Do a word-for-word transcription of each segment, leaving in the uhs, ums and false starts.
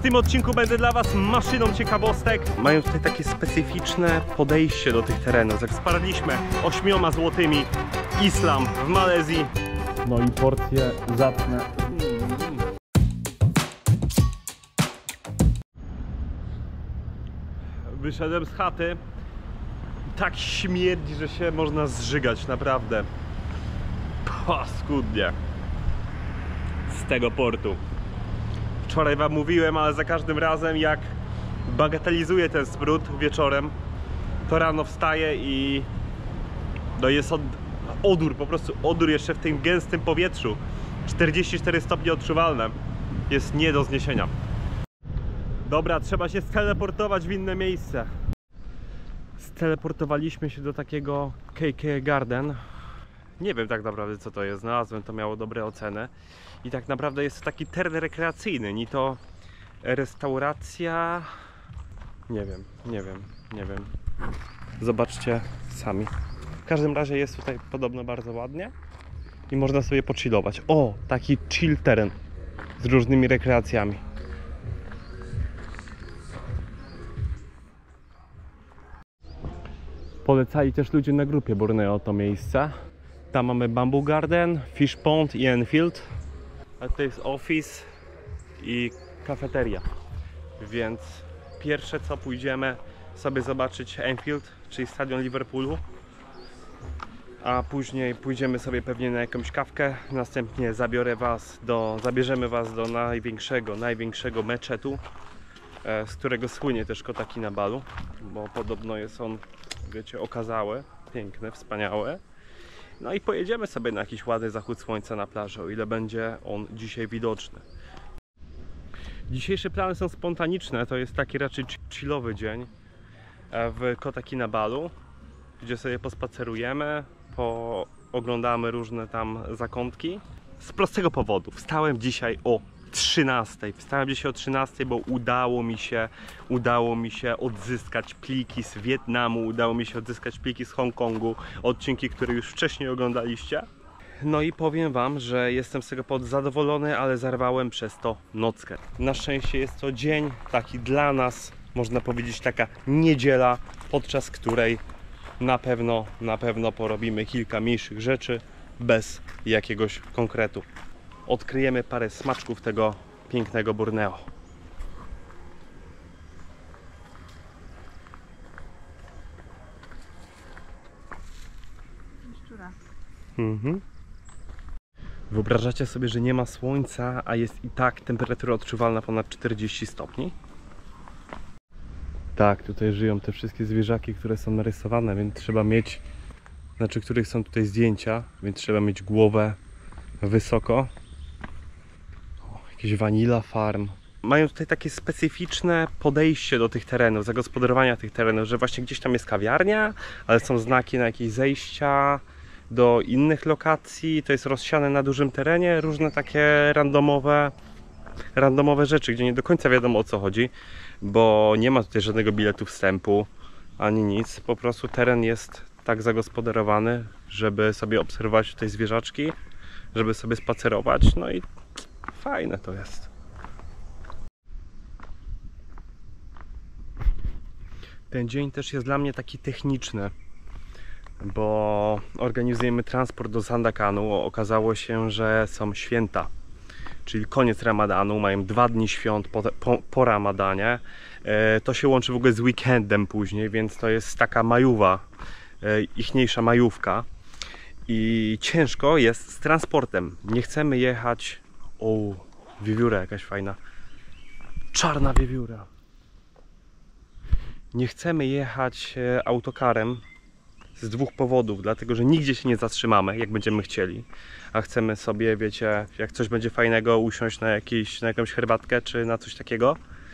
tym odcinku będę dla was maszyną ciekawostek. Mają tutaj takie specyficzne podejście do tych terenów. Jak sparliśmy ośmioma złotymi islam w Malezji. No i porcje zacne. Wyszedłem z chaty i tak śmierdzi, że się można zżygać, naprawdę. Paskudnie. Z tego portu. Wczoraj wam mówiłem, ale za każdym razem jak bagatelizuję ten smród wieczorem, to rano wstaję i no jest od, odór, po prostu odór jeszcze w tym gęstym powietrzu. czterdzieści cztery stopnie odczuwalne. Jest nie do zniesienia. Dobra, trzeba się steleportować w inne miejsce. Steleportowaliśmy się do takiego K K Garden. Nie wiem tak naprawdę co to jest, znalazłem, to miało dobre oceny. I tak naprawdę jest to taki teren rekreacyjny, ni to restauracja... Nie wiem, nie wiem, nie wiem. Zobaczcie sami. W każdym razie jest tutaj podobno bardzo ładnie i można sobie pochillować. O, taki chill teren z różnymi rekreacjami. Polecali też ludzie na grupie Borneo to miejsce. Tam mamy Bamboo Garden, Fish Pond i Enfield. A to jest office i kafeteria. Więc pierwsze co pójdziemy sobie zobaczyć Enfield, czyli stadion Liverpoolu. A później pójdziemy sobie pewnie na jakąś kawkę. Następnie zabiorę was do, zabierzemy was do największego, największego meczetu, z którego słynie też Kota Kinabalu, bo podobno jest on, wiecie, okazały, piękny, wspaniały. No i pojedziemy sobie na jakiś ładny zachód słońca na plaży, o ile będzie on dzisiaj widoczny. Dzisiejsze plany są spontaniczne, to jest taki raczej chillowy dzień w Kota Kinabalu, gdzie sobie pospacerujemy, pooglądamy różne tam zakątki. Z prostego powodu, wstałem dzisiaj o trzynastej. Wstałem dzisiaj o trzynastej, bo udało mi się, udało mi się odzyskać pliki z Wietnamu, udało mi się odzyskać pliki z Hongkongu, odcinki, które już wcześniej oglądaliście. No i powiem wam, że jestem z tego powodu zadowolony, ale zarwałem przez to nockę. Na szczęście jest to dzień taki dla nas, można powiedzieć taka niedziela, podczas której na pewno, na pewno porobimy kilka mniejszych rzeczy bez jakiegoś konkretu. Odkryjemy parę smaczków tego pięknego Borneo. Szczura. Mhm. Wyobrażacie sobie, że nie ma słońca, a jest i tak temperatura odczuwalna ponad czterdzieści stopni? Tak, tutaj żyją te wszystkie zwierzaki, które są narysowane, więc trzeba mieć, znaczy których są tutaj zdjęcia, więc trzeba mieć głowę wysoko. Jakieś Vanilla Farm. Mają tutaj takie specyficzne podejście do tych terenów, zagospodarowania tych terenów, że właśnie gdzieś tam jest kawiarnia, ale są znaki na jakieś zejścia do innych lokacji. To jest rozsiane na dużym terenie, różne takie randomowe, randomowe rzeczy, gdzie nie do końca wiadomo o co chodzi, bo nie ma tutaj żadnego biletu wstępu, ani nic. Po prostu teren jest tak zagospodarowany, żeby sobie obserwować tutaj zwierzaczki, żeby sobie spacerować, no i fajne to jest. Ten dzień też jest dla mnie taki techniczny, bo organizujemy transport do Sandakanu. Okazało się, że są święta, czyli koniec Ramadanu, mają dwa dni świąt po, po, po Ramadanie. E, to się łączy w ogóle z weekendem później, więc to jest taka majówa, e, ichniejsza majówka. I ciężko jest z transportem. Nie chcemy jechać... O, wiewióra jakaś fajna. Czarna wiewióra. Nie chcemy jechać autokarem z dwóch powodów. Dlatego, że nigdzie się nie zatrzymamy, jak będziemy chcieli. A chcemy sobie, wiecie, jak coś będzie fajnego, usiąść na, jakiś, na jakąś herbatkę czy na coś takiego.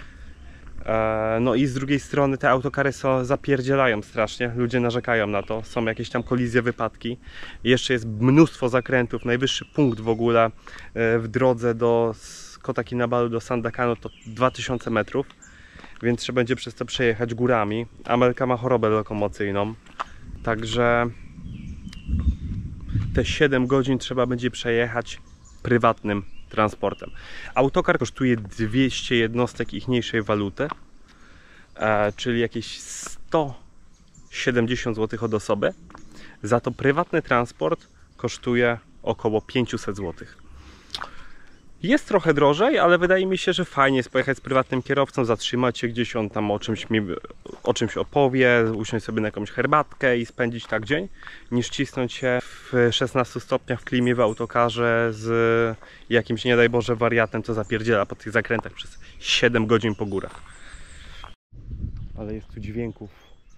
No i z drugiej strony te autokary są, zapierdzielają strasznie, ludzie narzekają na to, są jakieś tam kolizje, wypadki. Jeszcze jest mnóstwo zakrętów, najwyższy punkt w ogóle w drodze do Kota Kinabalu, do Sandakanu to dwa tysiące metrów, więc trzeba będzie przez to przejechać górami. Amelka ma chorobę lokomocyjną, także te siedem godzin trzeba będzie przejechać prywatnym transportem. Autokar kosztuje dwieście jednostek ichniejszej waluty, e, czyli jakieś sto siedemdziesiąt złotych od osoby. Za to prywatny transport kosztuje około pięćset złotych. Jest trochę drożej, ale wydaje mi się, że fajnie jest pojechać z prywatnym kierowcą, zatrzymać się gdzieś, on tam o czymś, mi, o czymś opowie, usiąść sobie na jakąś herbatkę i spędzić tak dzień, niż cisnąć się w szesnastu stopniach w klimie w autokarze z jakimś, nie daj Boże, wariatem, co zapierdziela po tych zakrętach przez siedem godzin po górach. Ale jest tu dźwięków.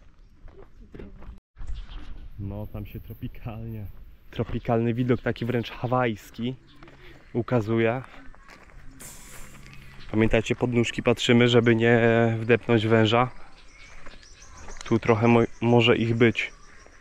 No, tam się tropikalnie, tropikalny widok, taki wręcz hawajski ukazuje. Pamiętajcie, pod nóżki patrzymy, żeby nie wdepnąć węża. Tu trochę mo może ich być.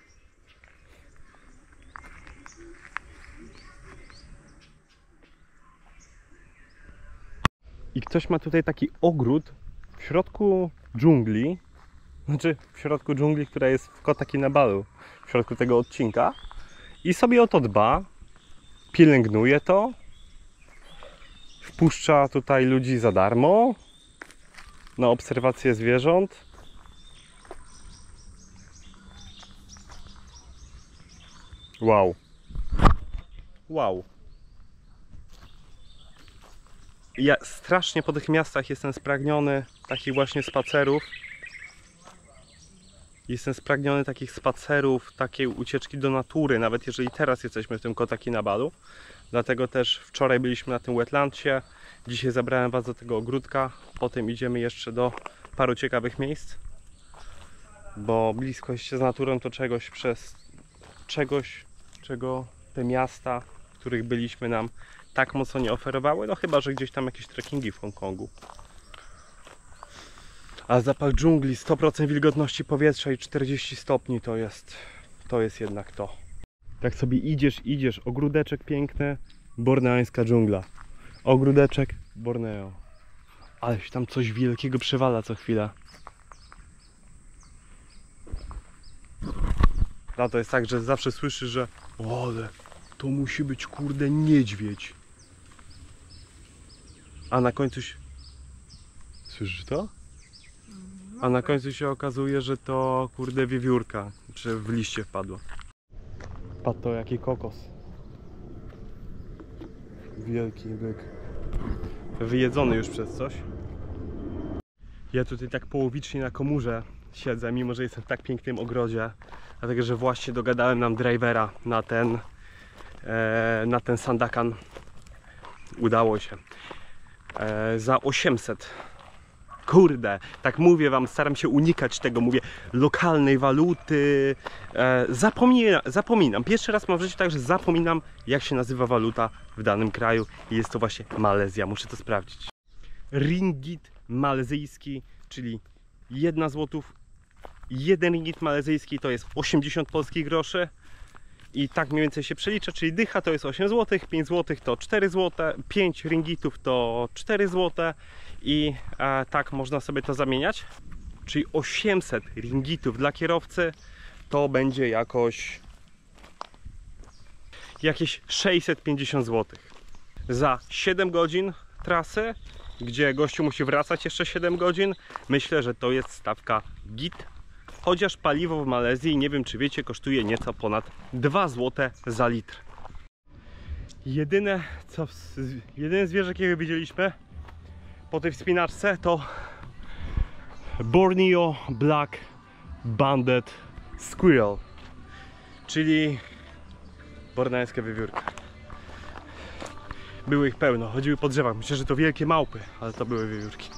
I ktoś ma tutaj taki ogród w środku dżungli. Znaczy w środku dżungli, która jest w Kota Kinabalu, w środku tego odcinka. I sobie o to dba. Pielęgnuje to. Wpuszcza tutaj ludzi za darmo na obserwację zwierząt. Wow. Wow. Ja strasznie po tych miastach jestem spragniony takich właśnie spacerów. Jestem spragniony takich spacerów, takiej ucieczki do natury, nawet jeżeli teraz jesteśmy w tym Kota Kinabalu. Dlatego też wczoraj byliśmy na tym wetlandsie, dzisiaj zabrałem Was do tego ogródka, potem idziemy jeszcze do paru ciekawych miejsc, bo bliskość z naturą to czegoś przez czegoś, czego te miasta, w których byliśmy, nam tak mocno nie oferowały, no chyba że gdzieś tam jakieś trekkingi w Hongkongu. A zapach dżungli, sto procent wilgotności powietrza i czterdzieści stopni to jest, to jest jednak to. Tak sobie idziesz, idziesz, ogródeczek piękny, borneańska dżungla. Ogródeczek, Borneo. Ale się tam coś wielkiego przewala co chwilę. No to jest tak, że zawsze słyszysz, że o, ale to musi być kurde niedźwiedź. A na końcu się... Słyszysz to? A na końcu się okazuje, że to kurde wiewiórka, czy w liście wpadła. Patrz to, jaki kokos. Wielki byk. Wyjedzony już przez coś. Ja tutaj tak połowicznie na komórze siedzę, mimo że jestem w tak pięknym ogrodzie. Dlatego, że właśnie dogadałem nam drivera na ten, e, na ten Sandakan. Udało się. E, za osiemset. Kurde, tak mówię wam, staram się unikać tego, mówię, lokalnej waluty. E, zapomina, zapominam, pierwszy raz mam w życiu tak, że zapominam, jak się nazywa waluta w danym kraju i jest to właśnie Malezja, muszę to sprawdzić. Ringgit malezyjski, czyli jedna złotów, jeden ringgit malezyjski to jest osiemdziesiąt polskich groszy. I tak mniej więcej się przelicza, czyli dycha to jest osiem złotych, pięć złotych to cztery złote, pięć ringgitów to cztery złote i e, tak można sobie to zamieniać. Czyli osiemset ringgitów dla kierowcy to będzie jakoś jakieś sześćset pięćdziesiąt złotych. Za siedem godzin trasy, gdzie gościu musi wracać jeszcze siedem godzin, myślę, że to jest stawka git. Chociaż paliwo w Malezji, nie wiem czy wiecie, kosztuje nieco ponad dwa złote za litr. Jedyne, co, jedyne zwierzę, jakiego widzieliśmy po tej wspinaczce, to Borneo Black Banded Squirrel, czyli borneańska wiewiórka. Były ich pełno, chodziły po drzewach. Myślę, że to wielkie małpy, ale to były wiewiórki.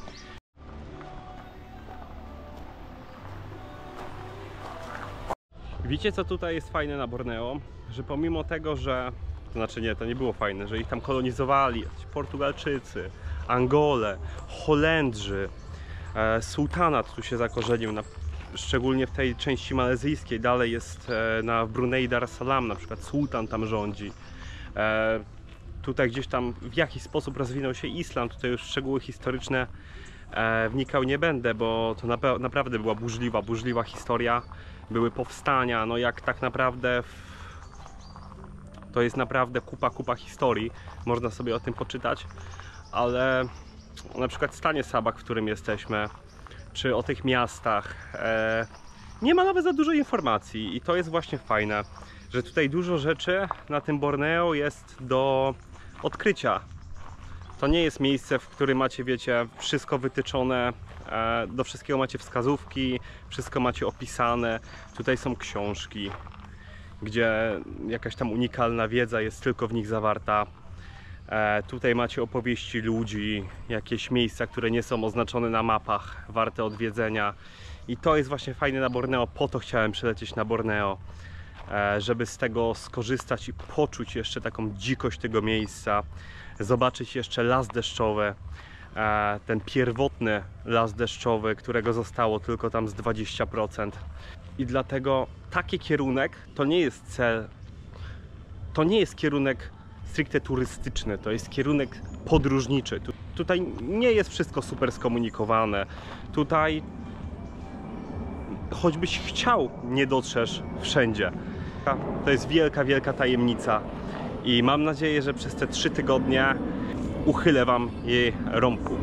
Wiecie, co tutaj jest fajne na Borneo? Że pomimo tego, że... To znaczy nie, to nie było fajne, że ich tam kolonizowali Portugalczycy, Angole, Holendrzy, e, sułtanat tu się zakorzenił, na, szczególnie w tej części malezyjskiej. Dalej jest e, na Brunei Dar es Salaam, na przykład sułtan tam rządzi. E, tutaj gdzieś tam w jakiś sposób rozwinął się islam, tutaj już szczegóły historyczne e, wnikał nie będę, bo to na, naprawdę była burzliwa, burzliwa historia. Były powstania, no jak tak naprawdę w, To jest naprawdę kupa, kupa historii, można sobie o tym poczytać, ale na przykład w stanie Sabah, w którym jesteśmy, czy o tych miastach, e, nie ma nawet za dużo informacji i to jest właśnie fajne, że tutaj dużo rzeczy na tym Borneo jest do odkrycia. To nie jest miejsce, w którym macie, wiecie, wszystko wytyczone, e, do wszystkiego macie wskazówki, wszystko macie opisane. Tutaj są książki, gdzie jakaś tam unikalna wiedza jest tylko w nich zawarta. E, tutaj macie opowieści ludzi, jakieś miejsca, które nie są oznaczone na mapach, warte odwiedzenia. I to jest właśnie fajne na Borneo, po to chciałem przylecieć na Borneo, e, żeby z tego skorzystać i poczuć jeszcze taką dzikość tego miejsca, zobaczyć jeszcze las deszczowy, e, ten pierwotny las deszczowy, którego zostało tylko tam z dwadzieścia procent. I dlatego taki kierunek to nie jest cel, to nie jest kierunek stricte turystyczny, to jest kierunek podróżniczy. Tu, tutaj nie jest wszystko super skomunikowane. Tutaj choćbyś chciał, nie dotrzesz wszędzie. To jest wielka, wielka tajemnica i mam nadzieję, że przez te trzy tygodnie uchylę wam jej rąbku.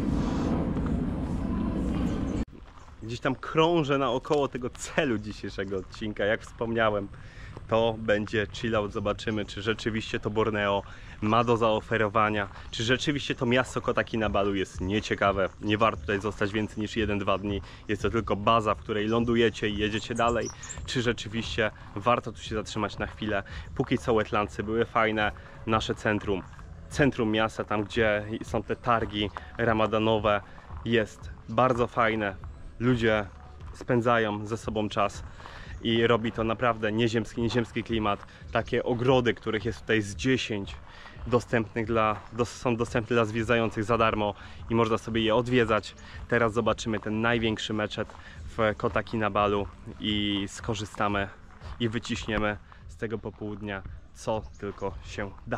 Gdzieś tam krążę naokoło tego celu dzisiejszego odcinka. Jak wspomniałem, to będzie chillout. Zobaczymy, czy rzeczywiście to Borneo ma do zaoferowania, czy rzeczywiście to miasto Kota Kinabalu jest nieciekawe. Nie warto tutaj zostać więcej niż jeden dwa dni. Jest to tylko baza, w której lądujecie i jedziecie dalej. Czy rzeczywiście warto tu się zatrzymać na chwilę. Póki co wetlandsy były fajne. Nasze centrum, centrum miasta, tam gdzie są te targi ramadanowe, jest bardzo fajne. Ludzie spędzają ze sobą czas i robi to naprawdę nieziemski, nieziemski klimat. Takie ogrody, których jest tutaj z dziesięć dostępnych dla, są dostępne dla zwiedzających za darmo i można sobie je odwiedzać. Teraz zobaczymy ten największy meczet w Kota Kinabalu i skorzystamy i wyciśniemy z tego popołudnia co tylko się da.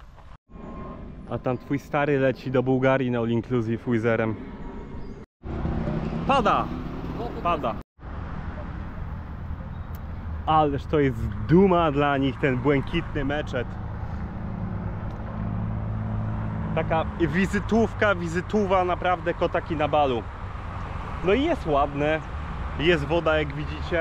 A tam twój stary leci do Bułgarii na all inclusive Wizerem. Pada! Pada! Ależ to jest duma dla nich, ten błękitny meczet. Taka wizytówka, wizytówa naprawdę Kota Kinabalu. No i jest ładne, jest woda, jak widzicie.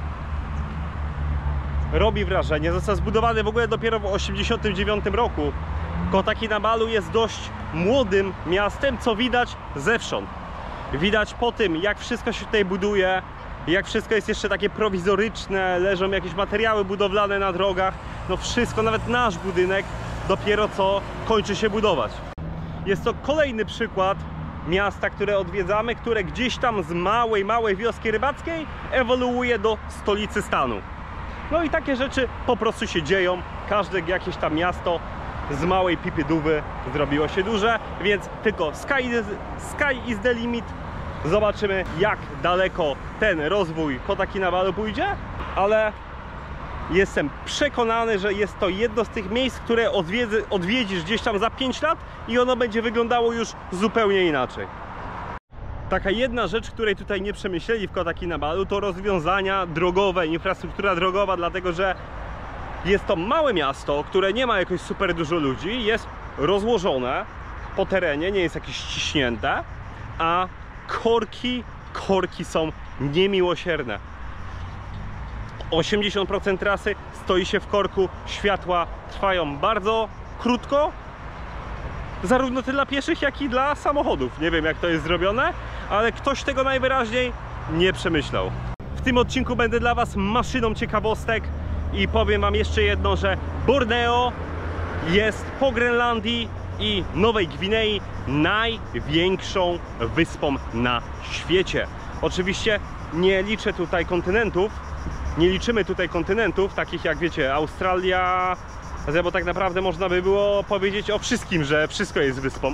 Robi wrażenie, został zbudowany w ogóle dopiero w tysiąc dziewięćset osiemdziesiątym dziewiątym roku. Kota Kinabalu jest dość młodym miastem, co widać zewsząd. Widać po tym, jak wszystko się tutaj buduje, jak wszystko jest jeszcze takie prowizoryczne, leżą jakieś materiały budowlane na drogach. No wszystko, nawet nasz budynek dopiero co kończy się budować. Jest to kolejny przykład miasta, które odwiedzamy, które gdzieś tam z małej, małej wioski rybackiej ewoluuje do stolicy stanu. No i takie rzeczy po prostu się dzieją. Każde jakieś tam miasto z małej pipidówy zrobiło się duże, więc tylko sky is, sky is the limit. Zobaczymy, jak daleko ten rozwój Kota Kinabalu pójdzie, ale jestem przekonany, że jest to jedno z tych miejsc, które odwiedzy, odwiedzisz gdzieś tam za pięć lat i ono będzie wyglądało już zupełnie inaczej. Taka jedna rzecz, której tutaj nie przemyśleli w Kota Kinabalu, to rozwiązania drogowe, infrastruktura drogowa, dlatego że jest to małe miasto, które nie ma jakoś super dużo ludzi, jest rozłożone po terenie, nie jest jakieś ściśnięte, a korki, korki są niemiłosierne. osiemdziesiąt procent trasy stoi się w korku, światła trwają bardzo krótko, zarówno dla pieszych, jak i dla samochodów. Nie wiem, jak to jest zrobione, ale ktoś tego najwyraźniej nie przemyślał. W tym odcinku będę dla was maszyną ciekawostek i powiem wam jeszcze jedno, że Borneo jest po Grenlandii i Nowej Gwinei największą wyspą na świecie. Oczywiście nie liczę tutaj kontynentów, nie liczymy tutaj kontynentów, takich jak wiecie Australia, bo tak naprawdę można by było powiedzieć o wszystkim, że wszystko jest wyspą.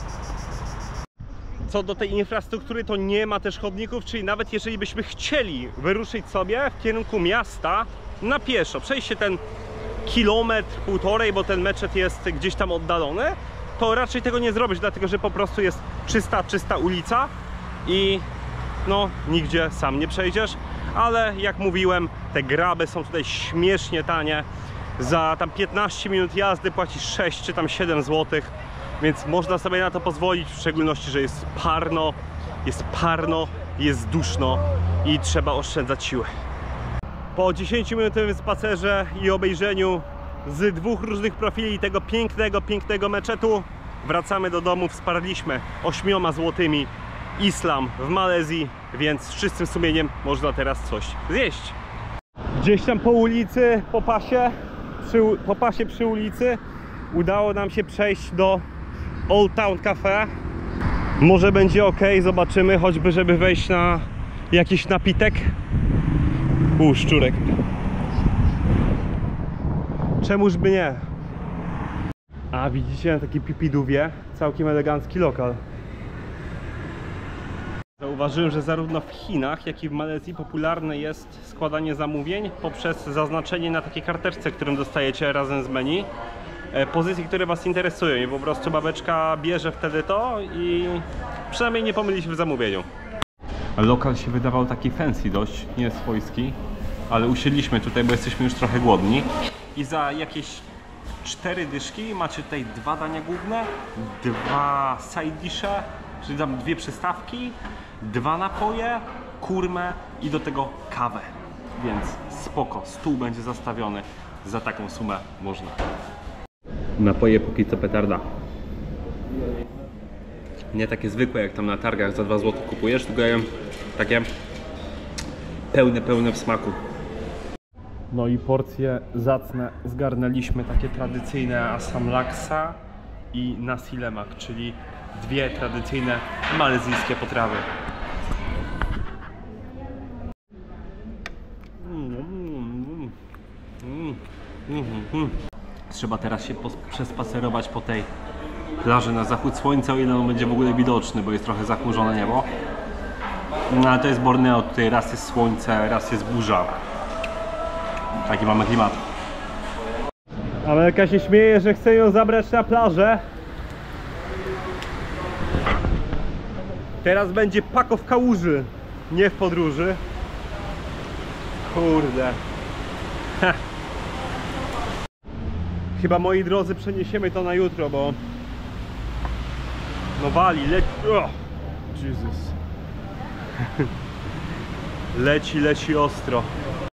Co do tej infrastruktury, to nie ma też chodników, czyli nawet jeżeli byśmy chcieli wyruszyć sobie w kierunku miasta na pieszo, przejść się ten kilometr, półtorej, bo ten meczet jest gdzieś tam oddalony, to raczej tego nie zrobić, dlatego że po prostu jest czysta, czysta ulica i no nigdzie sam nie przejdziesz, ale jak mówiłem, te graby są tutaj śmiesznie tanie, Za tam piętnaście minut jazdy płacisz sześć czy tam siedem złotych, więc można sobie na to pozwolić, w szczególności, że jest parno, jest parno, jest duszno i trzeba oszczędzać siły. Po dziesięciominutowym spacerze i obejrzeniu z dwóch różnych profili tego pięknego, pięknego meczetu wracamy do domu. Wsparliśmy ośmioma złotymi islam w Malezji, więc z czystym sumieniem można teraz coś zjeść. Gdzieś tam po ulicy, po pasie, przy, po pasie przy ulicy udało nam się przejść do Old Town Cafe. Może będzie ok, zobaczymy, choćby żeby wejść na jakiś napitek. U, szczurek. Czemuż by nie? A widzicie, na takiej pipidówie całkiem elegancki lokal. Zauważyłem, że zarówno w Chinach, jak i w Malezji popularne jest składanie zamówień poprzez zaznaczenie na takiej karteczce, którą dostajecie razem z menu, pozycji, które Was interesują, i po prostu babeczka bierze wtedy to i przynajmniej nie pomyli się w zamówieniu. Lokal się wydawał taki fancy dość, nie swojski, ale usiedliśmy tutaj, bo jesteśmy już trochę głodni i za jakieś cztery dyszki macie tutaj dwa dania główne, dwa side dishe, czyli tam dwie przystawki, dwa napoje, kurmę i do tego kawę. Więc spoko, stół będzie zastawiony, za taką sumę można. Napoje póki co petarda. Nie takie zwykłe jak tam na targach za dwa złote kupujesz, tylko ja takie pełne, pełne w smaku. No i porcje zacne zgarnęliśmy, takie tradycyjne Asam Laksa i Nasi Lemak, czyli dwie tradycyjne malezyjskie potrawy. Mm, mm, mm, mm, mm. Trzeba teraz się przespacerować po tej plaży na zachód słońca, o ile on będzie w ogóle widoczny, bo jest trochę zachmurzone niebo. No ale to jest Borneo, tutaj raz jest słońce, raz jest burza. Taki mamy klimat. Amelka się śmieje, że chce ją zabrać na plażę. Teraz będzie pako w kałuży, nie w podróży. Kurde. Heh. Chyba, moi drodzy, przeniesiemy to na jutro, bo no wali, leci. Oh, Jesus. Leci, leci ostro.